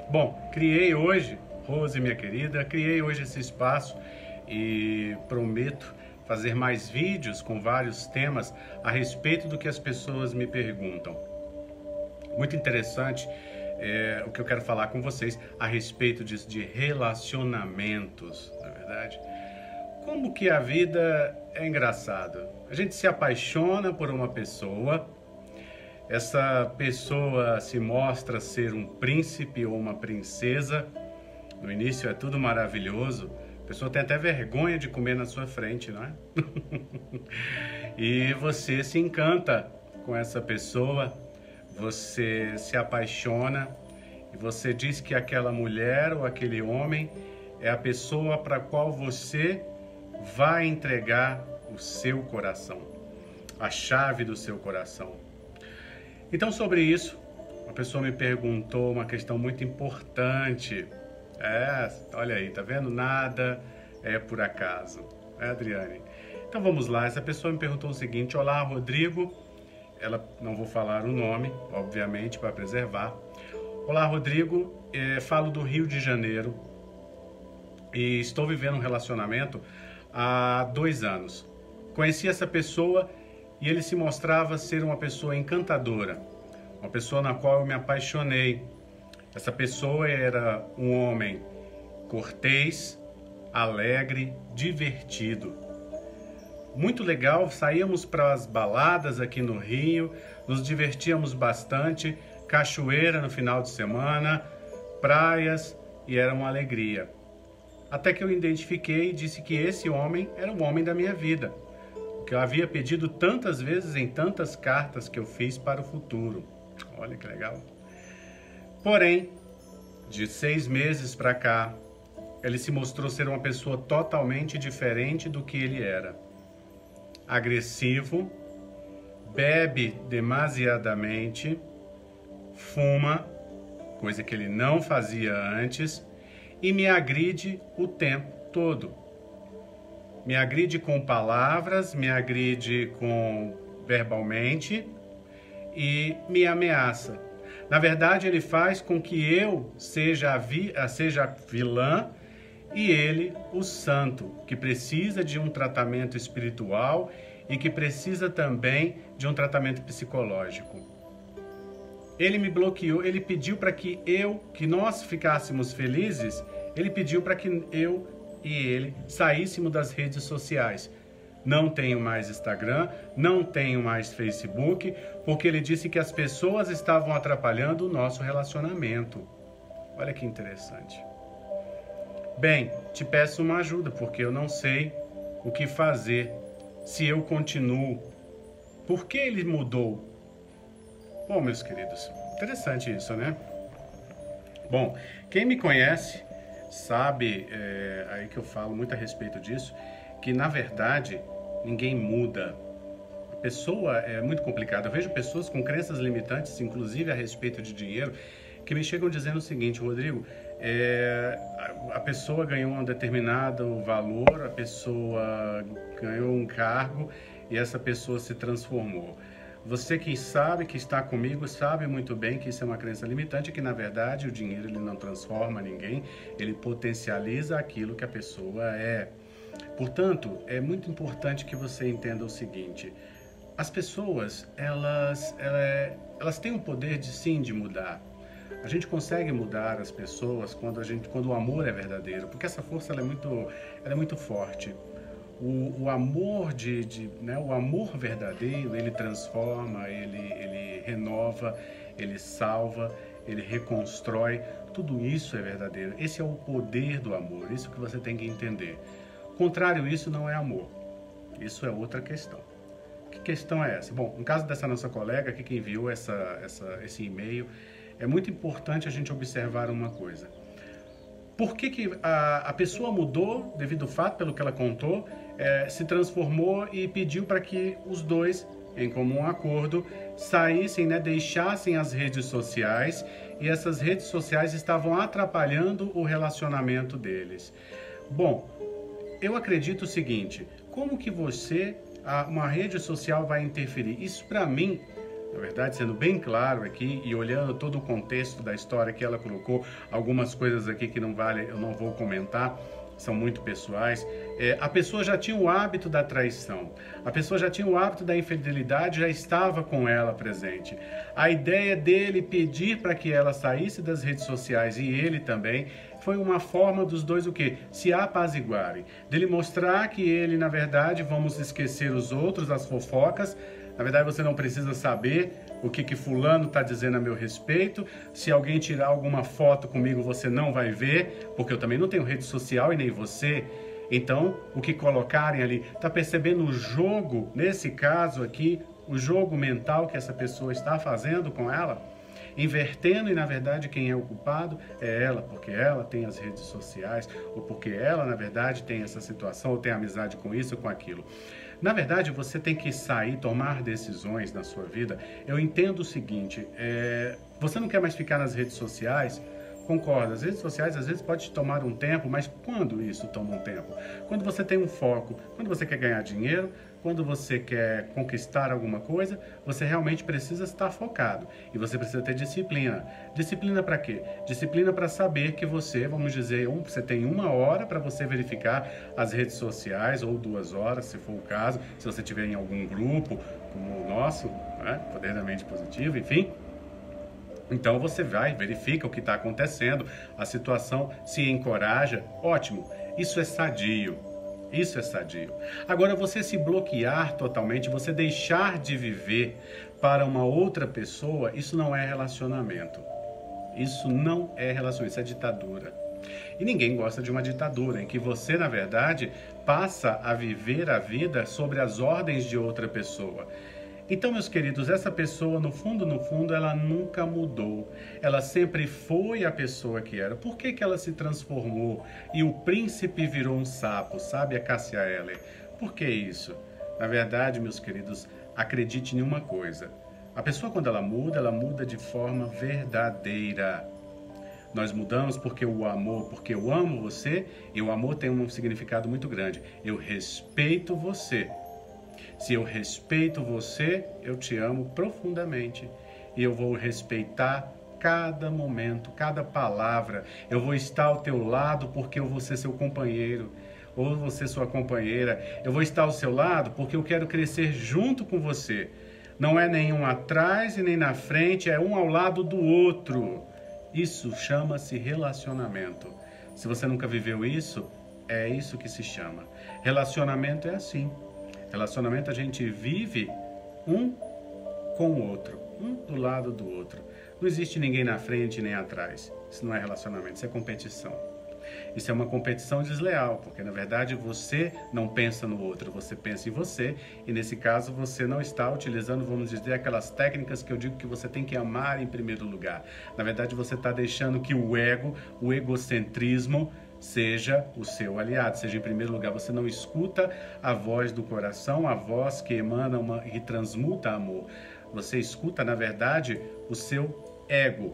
Bom, criei hoje, Rose, minha querida, criei hoje esse espaço e prometo fazer mais vídeos com vários temas a respeito do que as pessoas me perguntam. Muito interessante o que eu quero falar com vocês a respeito disso, de relacionamentos, na verdade. Como que a vida é engraçada. A gente se apaixona por uma pessoa, essa pessoa se mostra ser um príncipe ou uma princesa. No início é tudo maravilhoso, a pessoa tem até vergonha de comer na sua frente, não é? E você se encanta com essa pessoa, você se apaixona e você diz que aquela mulher ou aquele homem é a pessoa para a qual você vai entregar o seu coração, a chave do seu coração. Então, sobre isso, uma pessoa me perguntou uma questão muito importante. Olha aí, tá vendo? Nada é por acaso. Adriane? Então vamos lá, essa pessoa me perguntou o seguinte: olá, Rodrigo. Não vou falar o nome, obviamente, para preservar. Olá, Rodrigo, falo do Rio de Janeiro e estou vivendo um relacionamento há 2 anos. Conheci essa pessoa e ele se mostrava ser uma pessoa encantadora, uma pessoa na qual eu me apaixonei. Essa pessoa era um homem cortês, alegre, divertido. Muito legal, saíamos para as baladas aqui no Rio, nos divertíamos bastante, cachoeira no final de semana, praias, e era uma alegria. Até que eu identifiquei e disse que esse homem era o homem da minha vida, o que eu havia pedido tantas vezes em tantas cartas que eu fiz para o futuro. Olha que legal. Porém, de 6 meses para cá, ele se mostrou ser uma pessoa totalmente diferente do que ele era. Agressivo, bebe demasiadamente, fuma, coisa que ele não fazia antes, e me agride o tempo todo. Me agride com palavras, me agride verbalmente e me ameaça. Na verdade, ele faz com que eu seja a vilã e ele o santo, que precisa de um tratamento espiritual e que precisa também de um tratamento psicológico. Ele me bloqueou, ele pediu para que nós ficássemos felizes, ele pediu para que eu e ele saíssemos das redes sociais. Não tenho mais Instagram, não tenho mais Facebook, porque ele disse que as pessoas estavam atrapalhando o nosso relacionamento. Olha que interessante. Bem, te peço uma ajuda, porque eu não sei o que fazer se eu continuo. Por que ele mudou? Bom, meus queridos, interessante isso, né? Bom, quem me conhece sabe, aí que eu falo muito a respeito disso, que na verdade ninguém muda. A pessoa é muito complicada. Eu vejo pessoas com crenças limitantes, inclusive a respeito de dinheiro, que me chegam dizendo o seguinte: Rodrigo, a pessoa ganhou um determinado valor, a pessoa ganhou um cargo e essa pessoa se transformou. Você que sabe, que está comigo, sabe muito bem que isso é uma crença limitante, que na verdade o dinheiro ele não transforma ninguém, ele potencializa aquilo que a pessoa é. Portanto, é muito importante que você entenda o seguinte: as pessoas, elas têm o poder de mudar. A gente consegue mudar as pessoas quando o amor é verdadeiro, porque essa força ela é muito forte. O amor o amor verdadeiro, ele transforma, ele renova, ele salva, ele reconstrói. Tudo isso é verdadeiro. Esse é o poder do amor, isso que você tem que entender. Contrário, isso não é amor. Isso é outra questão. Que questão é essa? Bom, no caso dessa nossa colega aqui que enviou esse e-mail, é muito importante a gente observar uma coisa. Por que a pessoa mudou devido ao fato, pelo que ela contou, se transformou e pediu para que os dois, em comum acordo, saíssem, deixassem as redes sociais, e essas redes sociais estavam atrapalhando o relacionamento deles. Bom, eu acredito o seguinte: como que uma rede social vai interferir? Isso para mim Na verdade, sendo bem claro aqui e olhando todo o contexto da história que ela colocou, algumas coisas aqui que não vale, eu não vou comentar, são muito pessoais. A pessoa já tinha o hábito da traição, a pessoa já tinha o hábito da infidelidade, já estava com ela presente. A ideia dele pedir para que ela saísse das redes sociais e ele também, foi uma forma dos dois o quê? Se apaziguarem. Dele mostrar que ele, na verdade, vamos esquecer os outros, as fofocas. Na verdade, você não precisa saber o que fulano está dizendo a meu respeito. Se alguém tirar alguma foto comigo, você não vai ver, porque eu também não tenho rede social e nem você. Então, o que colocarem ali, está percebendo o jogo, nesse caso aqui, o jogo mental que essa pessoa está fazendo com ela? Invertendo, e na verdade quem é o culpado é ela, porque ela tem as redes sociais, ou porque ela na verdade tem essa situação, ou tem amizade com isso ou com aquilo. Na verdade, você tem que sair, tomar decisões na sua vida. Eu entendo o seguinte, você não quer mais ficar nas redes sociais? Concordo, as redes sociais às vezes pode tomar um tempo, mas quando isso toma um tempo? Quando você tem um foco, quando você quer ganhar dinheiro, quando você quer conquistar alguma coisa, você realmente precisa estar focado e você precisa ter disciplina. Disciplina para quê? Disciplina para saber que você, vamos dizer, você tem 1 hora para você verificar as redes sociais, ou 2 horas, se for o caso, se você estiver em algum grupo, como o nosso, né? Poder da Mente Positiva, enfim. Então você vai, verifica o que está acontecendo, a situação, se encoraja, ótimo, isso é sadio. Isso é sadio. Agora, você se bloquear totalmente, você deixar de viver para uma outra pessoa, isso não é relacionamento. Isso não é relacionamento, isso é ditadura. E ninguém gosta de uma ditadura, em que você, na verdade, passa a viver a vida sobre as ordens de outra pessoa. Então, meus queridos, essa pessoa, no fundo, ela nunca mudou. Ela sempre foi a pessoa que era. Por que ela se transformou e o príncipe virou um sapo, sabe, a Cássia Eller? Por que isso? Na verdade, meus queridos, acredite em uma coisa. A pessoa, quando ela muda de forma verdadeira. Nós mudamos porque o amor, porque eu amo você, e o amor tem um significado muito grande. Eu respeito você. Se eu respeito você, eu te amo profundamente e eu vou respeitar cada momento, cada palavra. Eu vou estar ao teu lado porque eu vou ser seu companheiro ou você sua companheira. Eu vou estar ao seu lado porque eu quero crescer junto com você. Não é nenhum atrás e nem na frente, é um ao lado do outro. Isso chama-se relacionamento. Se você nunca viveu isso, é isso que se chama. Relacionamento é assim. Relacionamento a gente vive um com o outro, um do lado do outro. Não existe ninguém na frente nem atrás. Isso não é relacionamento, isso é competição. Isso é uma competição desleal, porque na verdade você não pensa no outro, você pensa em você, e nesse caso você não está utilizando, vamos dizer, aquelas técnicas que eu digo que você tem que amar em primeiro lugar. Na verdade você está deixando que o ego, o egocentrismo, seja o seu aliado, seja em primeiro lugar. Você não escuta a voz do coração, a voz que emana e transmuta amor. Você escuta, na verdade, o seu ego.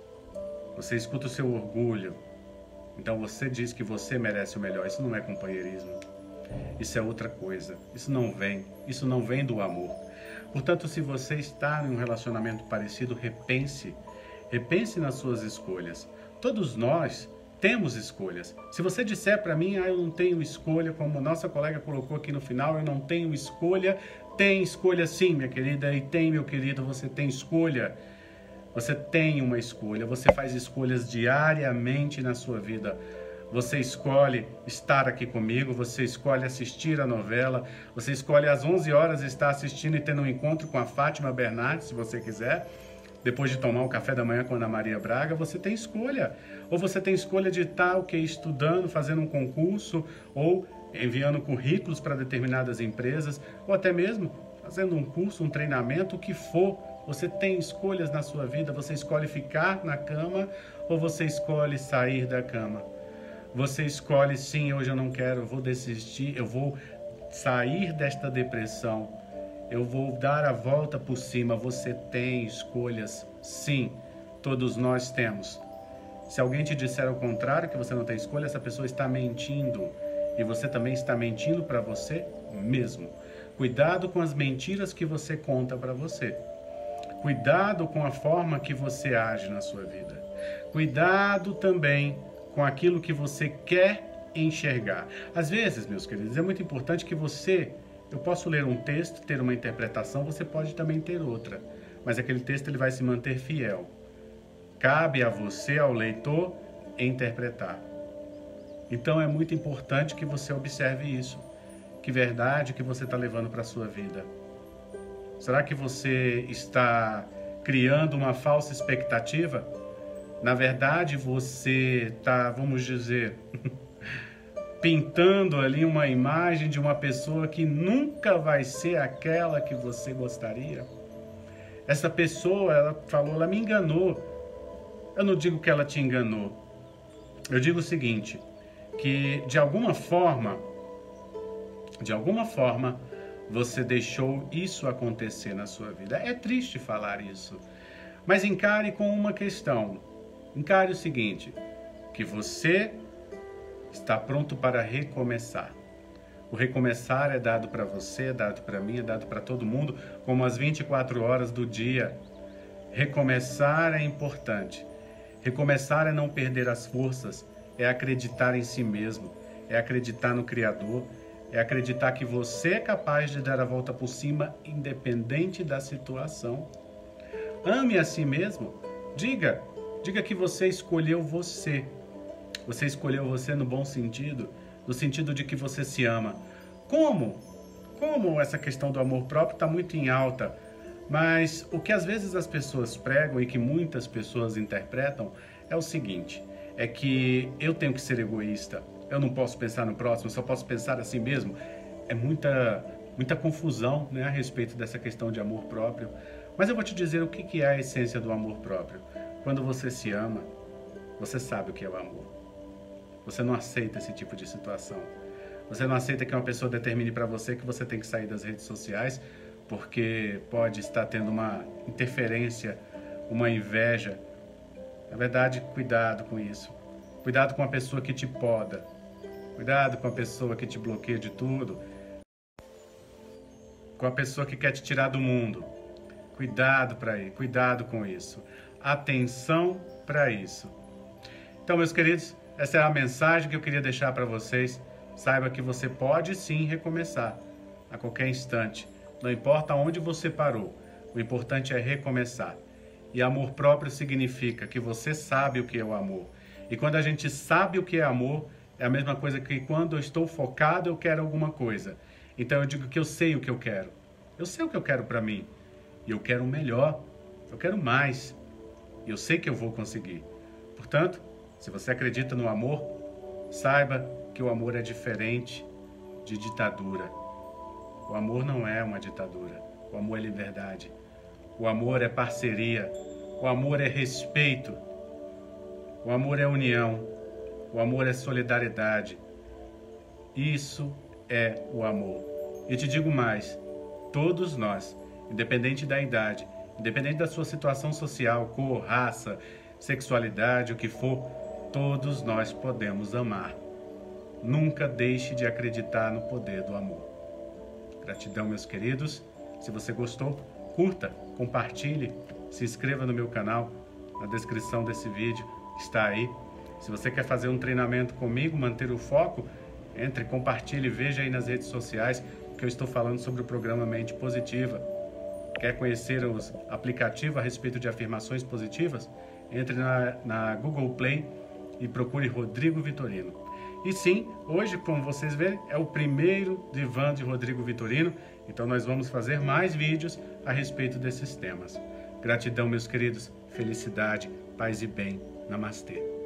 Você escuta o seu orgulho. Então você diz que você merece o melhor. Isso não é companheirismo. Isso é outra coisa. Isso não vem do amor. Portanto, se você está em um relacionamento parecido, repense. Repense nas suas escolhas. Todos nós temos escolhas. Se você disser para mim, eu não tenho escolha, como a nossa colega colocou aqui no final, eu não tenho escolha, tem escolha sim, minha querida, e tem, meu querido, você tem escolha. Você tem uma escolha, você faz escolhas diariamente na sua vida. Você escolhe estar aqui comigo, você escolhe assistir a novela, você escolhe às 11 horas estar assistindo e tendo um encontro com a Fátima Bernardes, se você quiser. Depois de tomar o café da manhã com a Ana Maria Braga, você tem escolha. Ou você tem escolha de estar estudando, fazendo um concurso, ou enviando currículos para determinadas empresas, ou até mesmo fazendo um curso, um treinamento, o que for. Você tem escolhas na sua vida, você escolhe ficar na cama ou você escolhe sair da cama. Você escolhe, sim, hoje eu não quero, eu vou desistir, eu vou sair desta depressão. Eu vou dar a volta por cima. Você tem escolhas, sim, todos nós temos. Se alguém te disser ao contrário, que você não tem escolha, essa pessoa está mentindo. E você também está mentindo para você mesmo. Cuidado com as mentiras que você conta para você. Cuidado com a forma que você age na sua vida. Cuidado também com aquilo que você quer enxergar. Às vezes, meus queridos, é muito importante que eu posso ler um texto, ter uma interpretação, você pode também ter outra. Mas aquele texto ele vai se manter fiel. Cabe a você, ao leitor, interpretar. Então é muito importante que você observe isso. Que verdade que você está levando para a sua vida? Será que você está criando uma falsa expectativa? Na verdade, você está, vamos dizer, pintando ali uma imagem de uma pessoa que nunca vai ser aquela que você gostaria? Essa pessoa, ela me enganou. Eu não digo que ela te enganou. Eu digo o seguinte, que de alguma forma, você deixou isso acontecer na sua vida. É triste falar isso, mas encare com uma questão. Encare o seguinte, que você está pronto para recomeçar. O recomeçar é dado para você, é dado para mim, é dado para todo mundo, como as 24 horas do dia. Recomeçar é importante. Recomeçar é não perder as forças, é acreditar em si mesmo, é acreditar no Criador, é acreditar que você é capaz de dar a volta por cima, independente da situação. Ame a si mesmo. Diga que você escolheu você. Você escolheu você no bom sentido, no sentido de que você se ama. Como essa questão do amor próprio está muito em alta, mas o que às vezes as pessoas pregam e que muitas pessoas interpretam é o seguinte, é que eu tenho que ser egoísta, eu não posso pensar no próximo, eu só posso pensar assim mesmo. É muita confusão, né, a respeito dessa questão de amor próprio. Mas eu vou te dizer o que é a essência do amor próprio. Quando você se ama, você sabe o que é o amor. Você não aceita esse tipo de situação. Você não aceita que uma pessoa determine para você que você tem que sair das redes sociais porque pode estar tendo uma interferência, uma inveja. Na verdade, cuidado com isso. Cuidado com a pessoa que te poda. Cuidado com a pessoa que te bloqueia de tudo. Com a pessoa que quer te tirar do mundo. Cuidado com isso. Atenção para isso. Então, meus queridos, essa é a mensagem que eu queria deixar para vocês. Saiba que você pode sim recomeçar a qualquer instante. Não importa onde você parou, o importante é recomeçar. E amor próprio significa que você sabe o que é o amor. E quando a gente sabe o que é amor, é a mesma coisa que quando eu estou focado, eu quero alguma coisa. Então eu digo que eu sei o que eu quero. Eu sei o que eu quero para mim. E eu quero o melhor. Eu quero mais. E eu sei que eu vou conseguir. Portanto, se você acredita no amor, saiba que o amor é diferente de ditadura. O amor não é uma ditadura. O amor é liberdade. O amor é parceria. O amor é respeito. O amor é união. O amor é solidariedade. Isso é o amor. E te digo mais, todos nós, independente da idade, independente da sua situação social, cor, raça, sexualidade, o que for, todos nós podemos amar. Nunca deixe de acreditar no poder do amor. Gratidão, meus queridos. Se você gostou, curta, compartilhe, se inscreva no meu canal. Na descrição desse vídeo está aí. Se você quer fazer um treinamento comigo, manter o foco, entre, compartilhe, veja aí nas redes sociais que eu estou falando sobre o programa Mente Positiva. Quer conhecer os aplicativos a respeito de afirmações positivas? Entre na Google Play e procure Rodrigo Vitorino. E sim, hoje, como vocês verem, é o primeiro divã de Rodrigo Vitorino, então nós vamos fazer mais vídeos a respeito desses temas. Gratidão, meus queridos, felicidade, paz e bem. Namastê.